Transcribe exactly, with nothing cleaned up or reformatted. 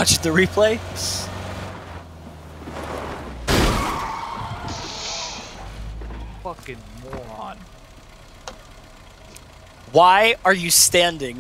watching the replay? Fucking moron. Why are you standing?